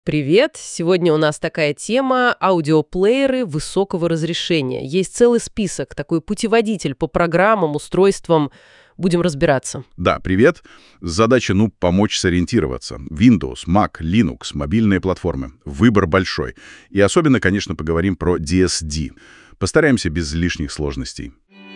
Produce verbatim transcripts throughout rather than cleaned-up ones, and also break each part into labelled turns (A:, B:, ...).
A: Привет! Сегодня у нас такая тема — аудиоплееры высокого разрешения. Есть целый список, такой путеводитель по программам, устройствам. Будем разбираться.
B: Да, привет. Задача, ну, помочь сориентироваться. Windows, Mac, Linux, мобильные платформы. Выбор большой. И особенно, конечно, поговорим про ди эс ди. Постараемся без лишних сложностей.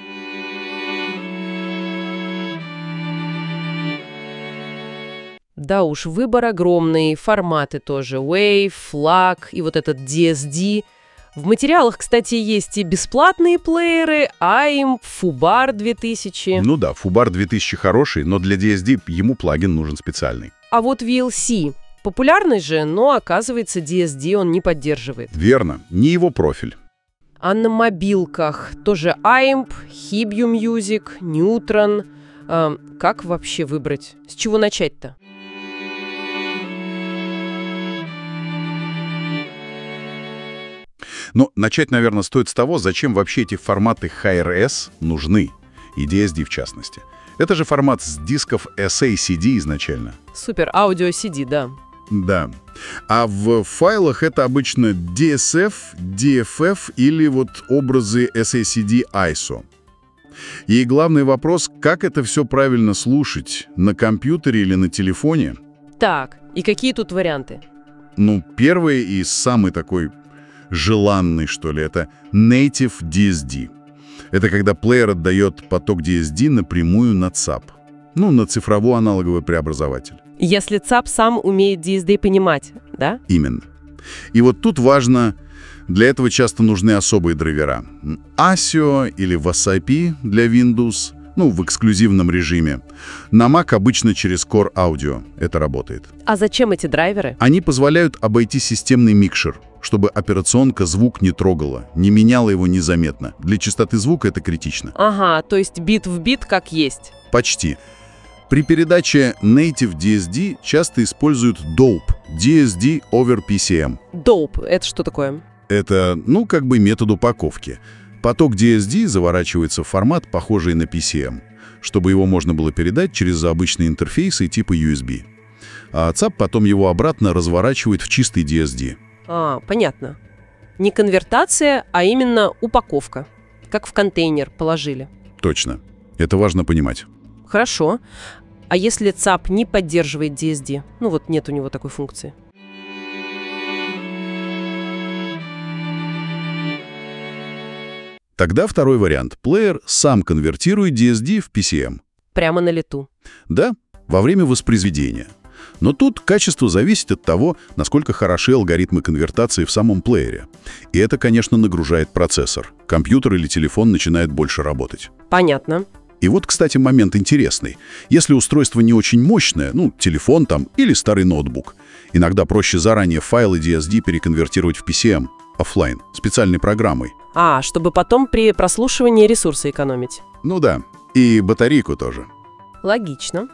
A: Да уж, выбор огромный, форматы тоже. Wave, флаг и вот этот ди эс ди. В материалах, кстати, есть и бесплатные плееры, эй ай эм, Fubar две тысячи.
B: Ну да, Fubar две тысячи хороший, но для ди эс ди ему плагин нужен специальный.
A: А вот ви эл си популярный же, но, оказывается, ди эс ди он не поддерживает.
B: Верно, не его профиль.
A: А на мобилках тоже эй ай эм, Hibou Music, Neutron. А, как вообще выбрать? С чего начать-то?
B: Но начать, наверное, стоит с того, зачем вообще эти форматы эйч ар эс нужны, и ди эс ди в частности. Это же формат с дисков эс эй си ди изначально.
A: Супер, аудио си ди, да.
B: Да. А в файлах это обычно ди эс эф, ди эф эф или вот образы эс эй си ди ай эс о. И главный вопрос, как это все правильно слушать, на компьютере или на телефоне?
A: Так, и какие тут варианты?
B: Ну, первый и самый такой желанный, что ли, это Native ди эс ди. Это когда плеер отдает поток ди эс ди напрямую на цап. Ну, на цифровой аналоговый преобразователь.
A: Если цап сам умеет ди эс ди понимать, да?
B: Именно. И вот тут важно, для этого часто нужны особые драйвера. асио или ви эс ай пи для Windows, ну, в эксклюзивном режиме. На Mac обычно через Core Audio это работает.
A: А зачем эти драйверы?
B: Они позволяют обойти системный микшер, чтобы операционка звук не трогала, не меняла его незаметно. Для частоты звука это критично.
A: Ага, то есть бит в бит как есть.
B: Почти. При передаче Native ди эс ди часто используют доуп – ди эс ди over пи си эм.
A: доуп – это что такое?
B: Это, ну, как бы метод упаковки. Поток ди эс ди заворачивается в формат, похожий на пи си эм, чтобы его можно было передать через обычные интерфейсы типа ю эс би. А цап потом его обратно разворачивает в чистый ди эс ди.
A: А, понятно. Не конвертация, а именно упаковка. Как в контейнер положили.
B: Точно. Это важно понимать.
A: Хорошо. А если цап не поддерживает ди эс ди? Ну вот нет у него такой функции.
B: Тогда второй вариант. Плеер сам конвертирует ди эс ди в пи си эм.
A: Прямо на лету.
B: Да, во время воспроизведения. Но тут качество зависит от того, насколько хороши алгоритмы конвертации в самом плеере. И это, конечно, нагружает процессор. Компьютер или телефон начинает больше работать.
A: Понятно.
B: И вот, кстати, момент интересный. Если устройство не очень мощное, ну, телефон там или старый ноутбук, иногда проще заранее файлы ди эс ди переконвертировать в пи си эм, оффлайн, специальной программой.
A: А, чтобы потом при прослушивании ресурсы экономить.
B: Ну да, и батарейку тоже.
A: Логично.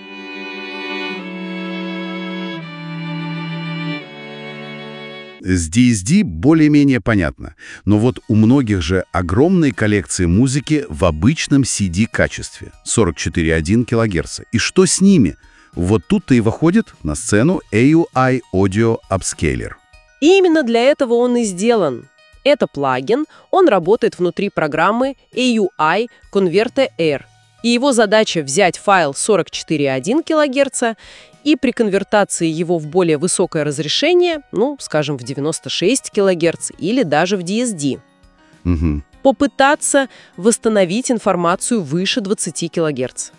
B: С ди эс ди более-менее понятно, но вот у многих же огромные коллекции музыки в обычном си ди-качестве — сорок четыре и одна килогерца. И что с ними? Вот тут-то и выходит на сцену эй ю ай Audio Upscaler.
A: И именно для этого он и сделан. Это плагин, он работает внутри программы эй ю ай Converte Air. И его задача взять файл сорок четыре и одна килогерца и при конвертации его в более высокое разрешение, ну, скажем, в девяносто шесть килогерц или даже в ди эс ди,
B: Угу.
A: попытаться восстановить информацию выше двадцати килогерц.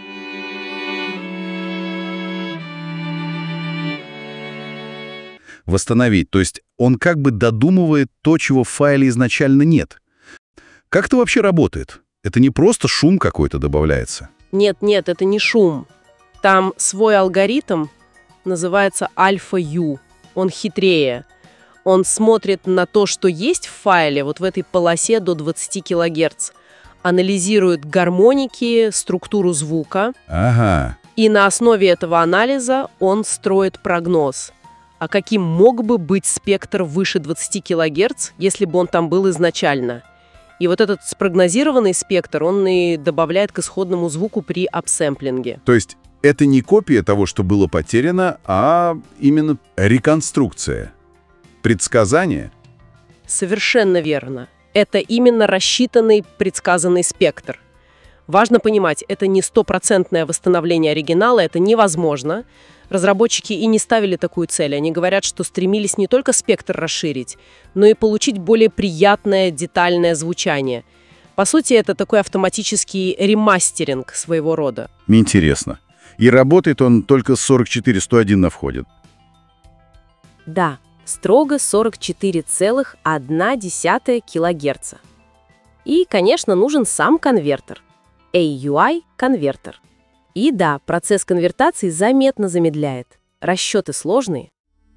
B: Восстановить, то есть он как бы додумывает то, чего в файле изначально нет. Как это вообще работает? Это не просто шум какой-то добавляется?
A: Нет-нет, это не шум. Там свой алгоритм, называется альфа-ю. Он хитрее. Он смотрит на то, что есть в файле, вот в этой полосе до двадцати килогерц, анализирует гармоники, структуру звука,
B: Ага.
A: и на основе этого анализа он строит прогноз. А каким мог бы быть спектр выше двадцати килогерц, если бы он там был изначально? И вот этот спрогнозированный спектр, он и добавляет к исходному звуку при апсэмплинге.
B: То есть это не копия того, что было потеряно, а именно реконструкция. Предсказание?
A: Совершенно верно. Это именно рассчитанный, предсказанный спектр. Важно понимать, это не стопроцентное восстановление оригинала, это невозможно. Разработчики и не ставили такую цель. Они говорят, что стремились не только спектр расширить, но и получить более приятное, детальное звучание. По сути, это такой автоматический ремастеринг своего рода.
B: Интересно. И работает он только с сорок четыре сто один на входе?
A: Да, строго сорок четыре целых одна десятая килогерца. И, конечно, нужен сам конвертер. эй ю ай-конвертер. И да, процесс конвертации заметно замедляет. Расчеты сложные.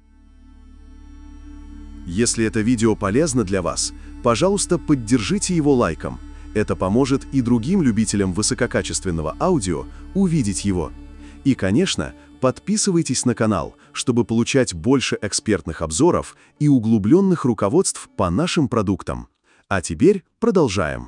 C: Если это видео полезно для вас, пожалуйста, поддержите его лайком. Это поможет и другим любителям высококачественного аудио увидеть его. И, конечно, подписывайтесь на канал, чтобы получать больше экспертных обзоров и углубленных руководств по нашим продуктам. А теперь продолжаем.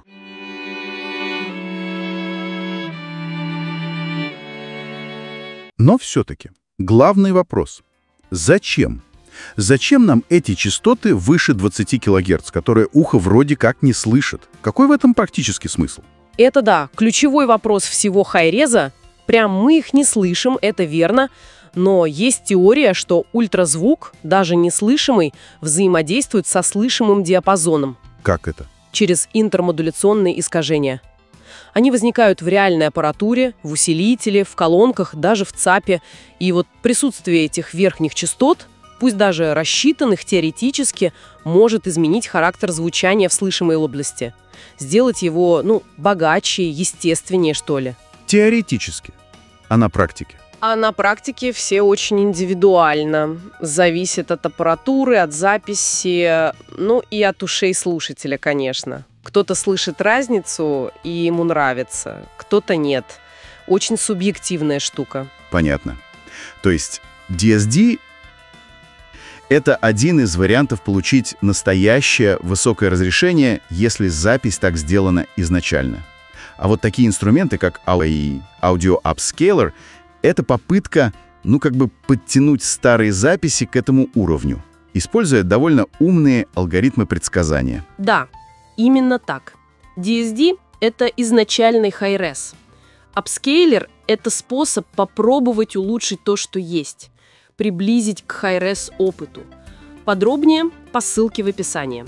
B: Но все-таки главный вопрос. Зачем? Зачем нам эти частоты выше двадцати килогерц, которые ухо вроде как не слышит? Какой в этом практический смысл?
A: Это да, ключевой вопрос всего хай-реза. Прям мы их не слышим, это верно. Но есть теория, что ультразвук, даже неслышимый, взаимодействует со слышимым диапазоном.
B: Как это?
A: Через интермодуляционные искажения. Они возникают в реальной аппаратуре, в усилителе, в колонках, даже в ЦАПе. И вот присутствие этих верхних частот, пусть даже рассчитанных теоретически, может изменить характер звучания в слышимой области. Сделать его, ну, богаче, естественнее, что ли.
B: Теоретически. А на практике?
A: А на практике все очень индивидуально. Зависит от аппаратуры, от записи, ну и от ушей слушателя, конечно. Кто-то слышит разницу, и ему нравится, кто-то нет. Очень субъективная штука.
B: Понятно. То есть ди эс ди — это один из вариантов получить настоящее высокое разрешение, если запись так сделана изначально. А вот такие инструменты, как Audio Upscaler — это попытка, ну, как бы подтянуть старые записи к этому уровню, используя довольно умные алгоритмы предсказания.
A: Да, именно так. ди эс ди — это изначальный хай-рез. Upscaler — это способ попробовать улучшить то, что есть, приблизить к хай-рез опыту. Подробнее по ссылке в описании.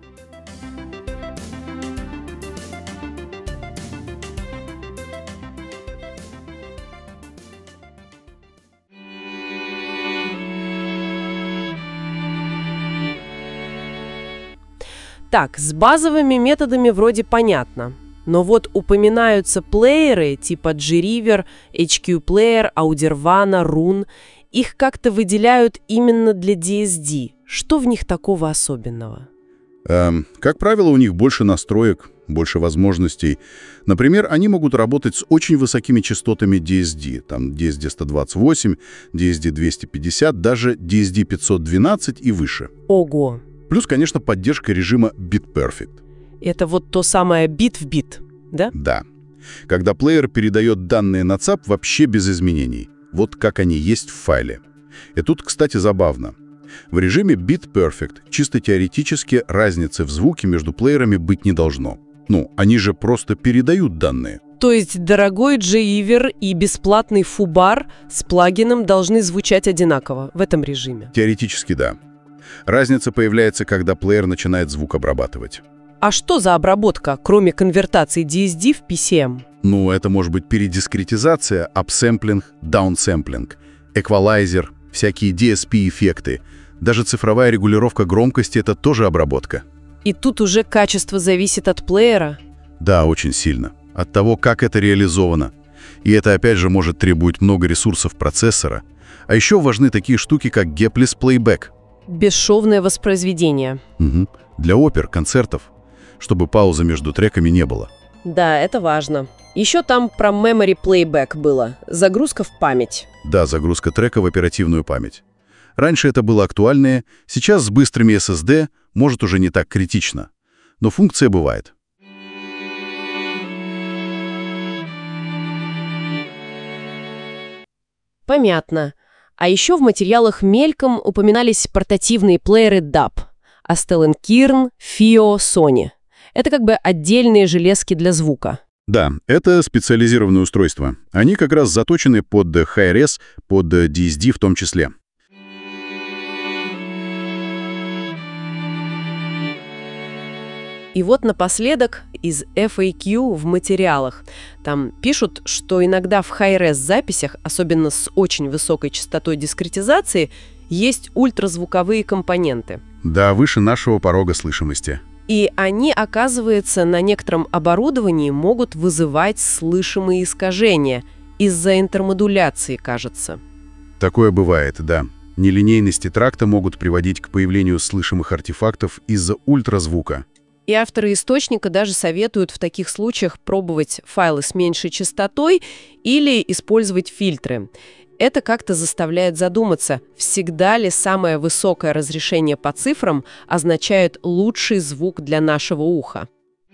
A: Так, с базовыми методами вроде понятно. Но вот упоминаются плееры типа G-River, эйч кью Player, Audирвана, Roon. Их как-то выделяют именно для ди эс ди. Что в них такого особенного?
B: Эм, как правило, у них больше настроек, больше возможностей. Например, они могут работать с очень высокими частотами ди эс ди. Там ди эс ди сто двадцать восемь, ди эс ди двести пятьдесят, даже ди эс ди пятьсот двенадцать и выше.
A: Ого!
B: Плюс, конечно, поддержка режима Bit Perfect.
A: Это вот то самое бит в бит, да?
B: Да. Когда плеер передает данные на ЦАП вообще без изменений. Вот как они есть в файле. И тут, кстати, забавно. В режиме Bit Perfect чисто теоретически разницы в звуке между плеерами быть не должно. Ну, они же просто передают данные.
A: То есть дорогой G-River и бесплатный Fubar с плагином должны звучать одинаково в этом режиме?
B: Теоретически да. Разница появляется, когда плеер начинает звук обрабатывать.
A: А что за обработка, кроме конвертации ди эс ди в пи си эм?
B: Ну, это может быть передискретизация, апсэмплинг, даунсэмплинг, эквалайзер, всякие ди эс пи-эффекты. Даже цифровая регулировка громкости — это тоже обработка.
A: И тут уже качество зависит от плеера?
B: Да, очень сильно. От того, как это реализовано. И это, опять же, может требовать много ресурсов процессора. А еще важны такие штуки, как Gapless Playback.
A: Бесшовное воспроизведение.
B: Угу. Для опер, концертов, чтобы паузы между треками не было.
A: Да, это важно. Еще там про Memory Playback было. Загрузка в память.
B: Да, загрузка трека в оперативную память. Раньше это было актуальнее, сейчас с быстрыми эс эс ди может уже не так критично. Но функция бывает.
A: Понятно. А еще в материалах мельком упоминались портативные плееры даб. Астеллен Кирн, Фио, Sony. Это как бы отдельные железки для звука.
B: Да, это специализированные устройства. Они как раз заточены под Hi-Res, под ди эс ди в том числе.
A: И вот напоследок из эф эй кью в материалах. Там пишут, что иногда в Hi-Res записях, особенно с очень высокой частотой дискретизации, есть ультразвуковые компоненты.
B: Да, выше нашего порога слышимости.
A: И они, оказывается, на некотором оборудовании могут вызывать слышимые искажения из-за интермодуляции, кажется.
B: Такое бывает, да. Нелинейности тракта могут приводить к появлению слышимых артефактов из-за ультразвука.
A: И авторы источника даже советуют в таких случаях пробовать файлы с меньшей частотой или использовать фильтры. Это как-то заставляет задуматься, всегда ли самое высокое разрешение по цифрам означает лучший звук для нашего уха.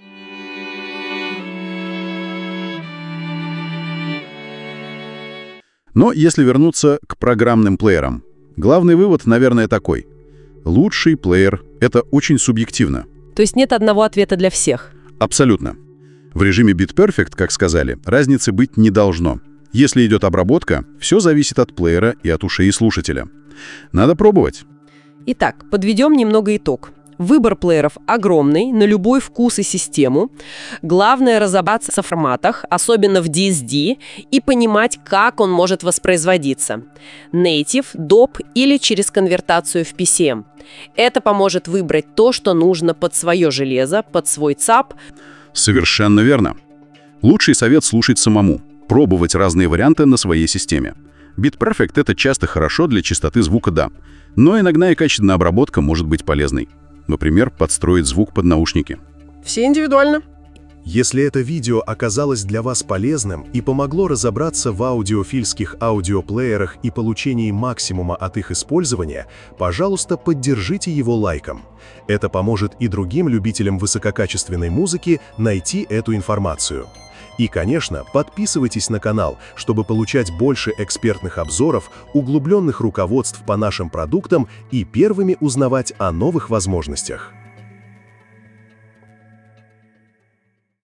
B: Но если вернуться к программным плеерам, главный вывод, наверное, такой. Лучший плеер — это очень субъективно.
A: То есть нет одного ответа для всех?
B: Абсолютно. В режиме Beat Perfect, как сказали, разницы быть не должно. Если идет обработка, все зависит от плеера и от ушей слушателя. Надо пробовать.
A: Итак, подведем немного итог. Выбор плееров огромный, на любой вкус и систему. Главное разобраться в форматах, особенно в ди эс ди, и понимать, как он может воспроизводиться. Native, доп или через конвертацию в пи си эм. Это поможет выбрать то, что нужно под свое железо, под свой цап.
B: Совершенно верно. Лучший совет слушать самому. Пробовать разные варианты на своей системе. Beat Perfect — это часто хорошо для чистоты звука, да. Но иногда и качественная обработка может быть полезной. Например, подстроить звук под наушники.
A: Все индивидуально.
C: Если это видео оказалось для вас полезным и помогло разобраться в аудиофильских аудиоплеерах и получении максимума от их использования, пожалуйста, поддержите его лайком. Это поможет и другим любителям высококачественной музыки найти эту информацию. И, конечно, подписывайтесь на канал, чтобы получать больше экспертных обзоров, углубленных руководств по нашим продуктам и первыми узнавать о новых возможностях.